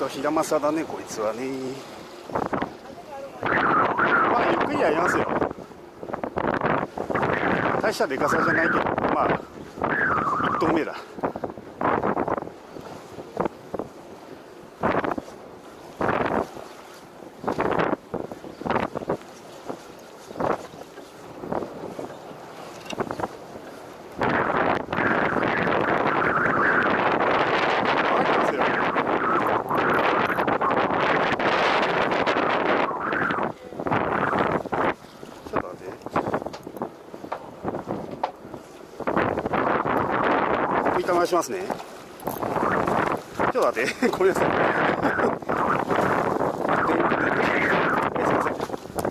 平正だねこいつはね。まあゆっくりやりますよ。大したでかさじゃないけど、まあ1投目だ。回しますね。ちょっと待って、ごめんなさい。すいません。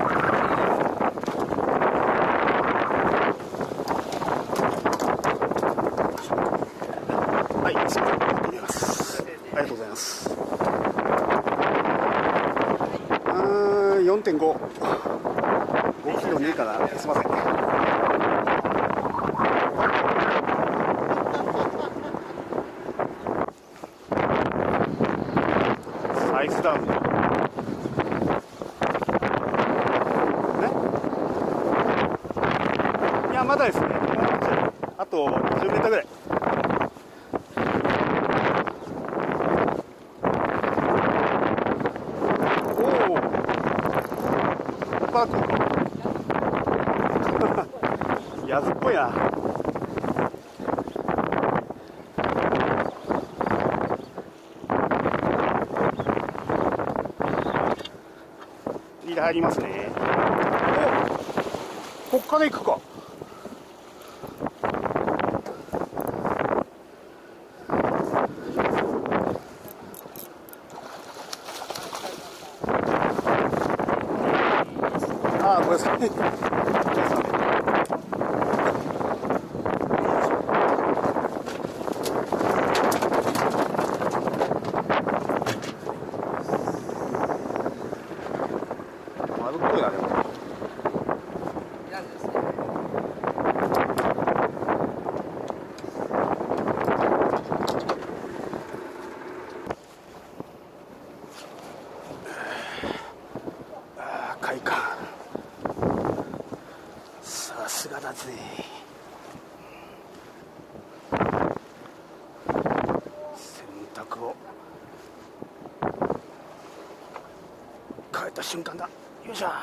はい、すいません。入れます。ありがとうございます。4.5。5キロねえかな。すいません。アイスダウンね。いやまだですね。あと10メーターぐらい。おお。パーク。やずっぽいな。入りますね。お、こっから行くか。ああ、ごめんなさい。快感。さすがだぜ。選択を変えた瞬間だ。よいしょ。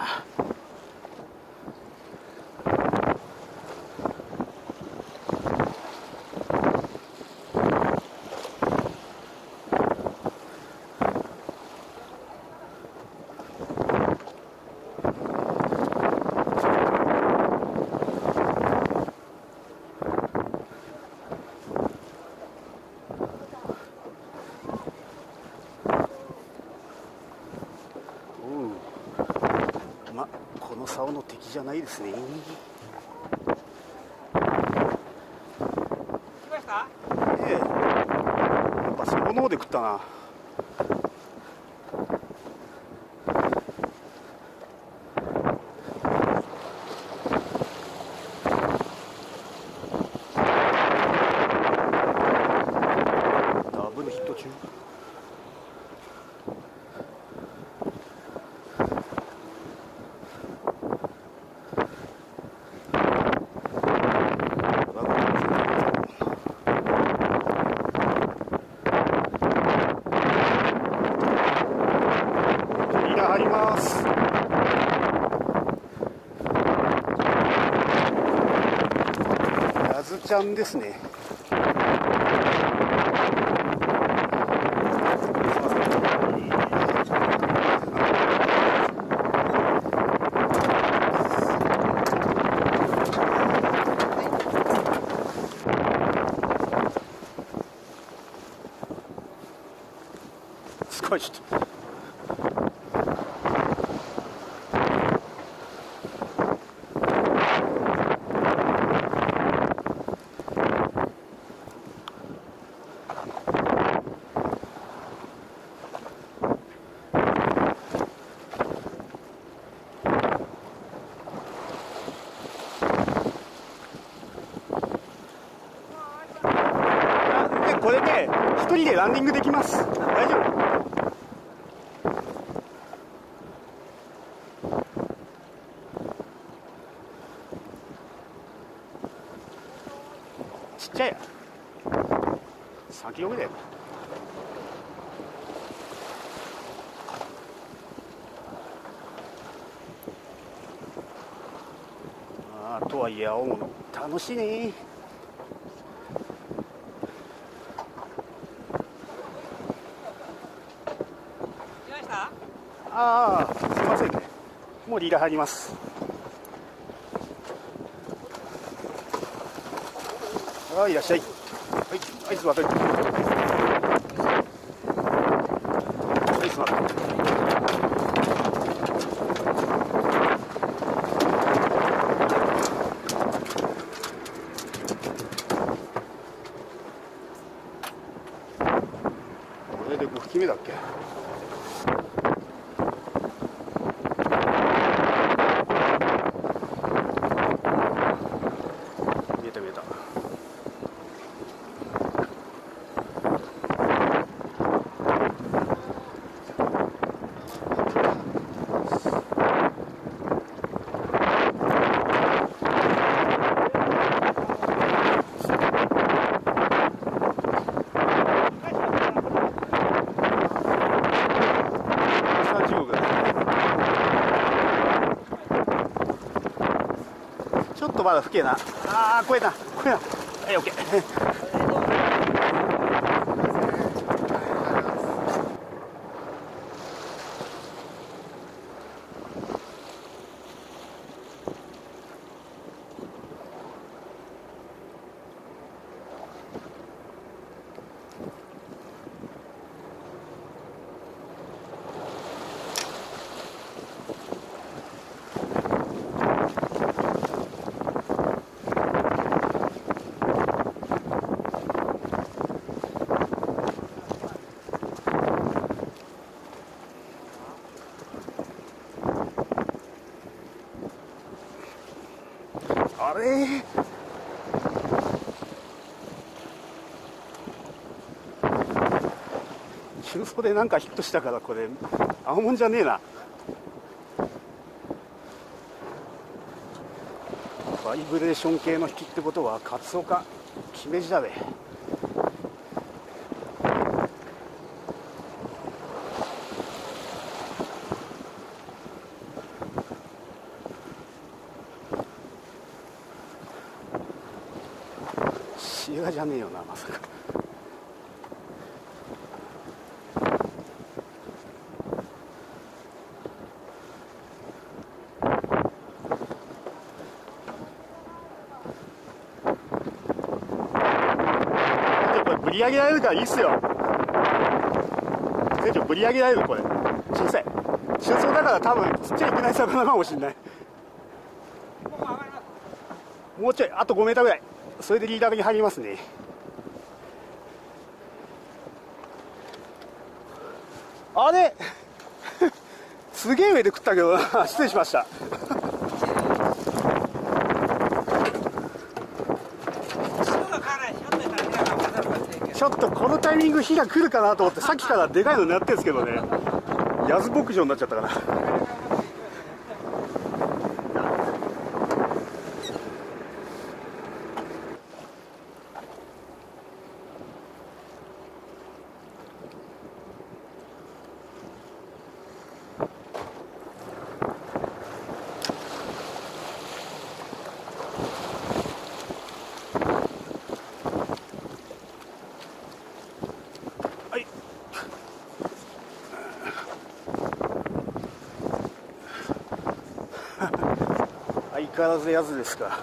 この竿の敵じゃないですね。 来ました？ ええ、やっぱそこの方で食ったな。ダブルヒット中。入ります。やずちゃんですね。すごいちょっと。これで一人でランニングできます。大丈夫。 3キロぐらい。とはいえ青物楽しいね。ああ、すいませんね。もうリーダー入ります。はい、いらっしゃい。はい、はい、座って。はい、座って。これで5匹目だっけ。見えた見えた。ちょっとまだ吹けな。ああ、超えた、超えた。はい、オッケー。あれ中層でなんかヒットしたから、これ青もんじゃねえな。バイブレーション系の引きってことはカツオかキメジだべ。シエラじゃねえよな、まさか。ぶり上げられるからいいっすよ。船長ぶり上げられる、これ小さい中層だから多分ちっちゃいいけない魚かもしれない。もうちょい、あと5メーターぐらい。それでリーダーに入りますね。あれすげえ上で食ったけどな失礼しました。ちょっとこのタイミング火が来るかなと思ってさっきからでかいの狙ってるんですけどね、ヤズ牧場になっちゃったから。相変わらずやつですか。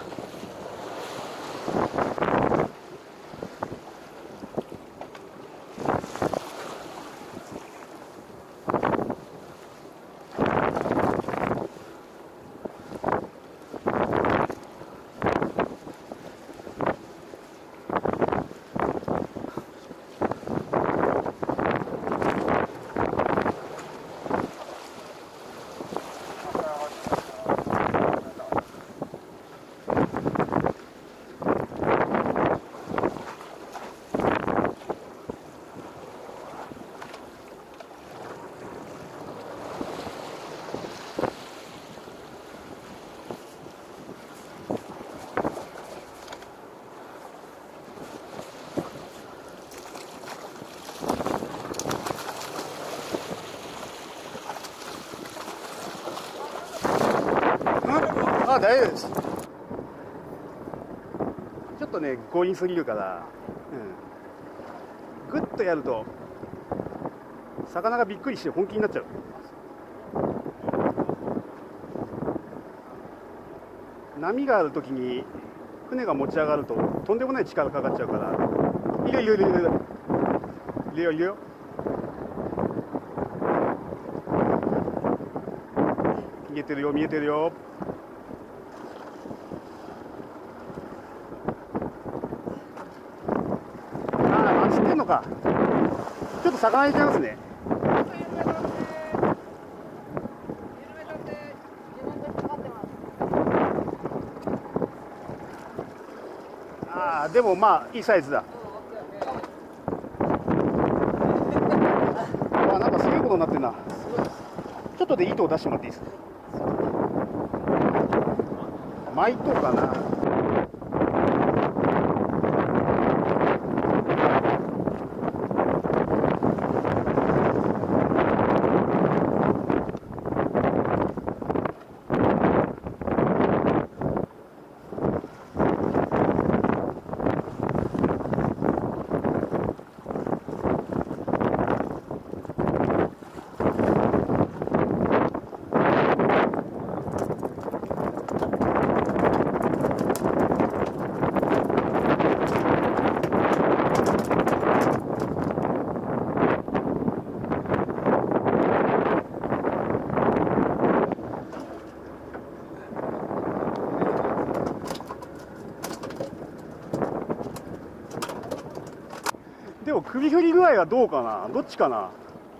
大丈夫です。ちょっとね強引すぎるから、グッとやると魚がびっくりして本気になっちゃう。波があるときに船が持ち上がるととんでもない力かかっちゃうから。いるよいるよいるよいるよいるよ。見えてるよ見えてるよ。ああ、走ってんのか。ちょっと魚入れちゃいますね。ああ、でもまあいいサイズだ。あ、なんかすげえことになってんな。ちょっとで糸を出してもらっていいですか。巻いとうかな。でも首振り具合はどうかな、どっちかな。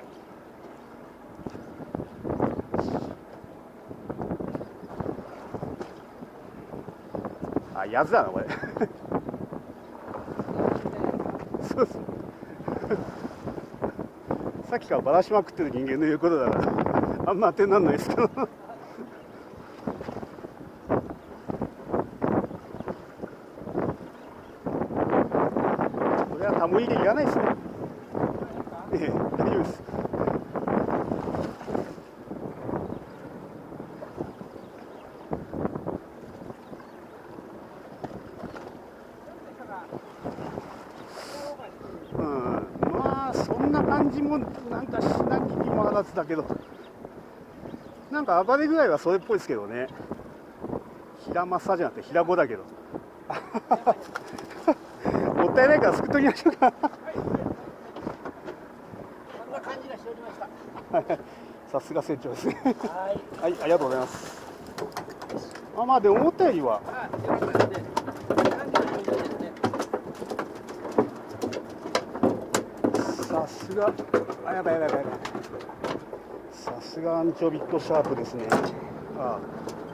あ、やつだなこれ。そうそう。さっきからばらしまくってる人間の言うことだからあんま当てにならないですけど。これはタモ入れいらないですね。大丈夫です。まあそんな感じもなんかしなきにもあらずだけど、なんか暴れ具合はそれっぽいですけどね。平マッサージなんて平子だけど。もったいないからすくっときましょうか。こんな感じがしておりました。 さすが船長ですね。はい、ありがとうございます。まあでも思ったよりは。さすが、あ、やばいやばいやばい。さすがアンチョビットシャープですね。ああ。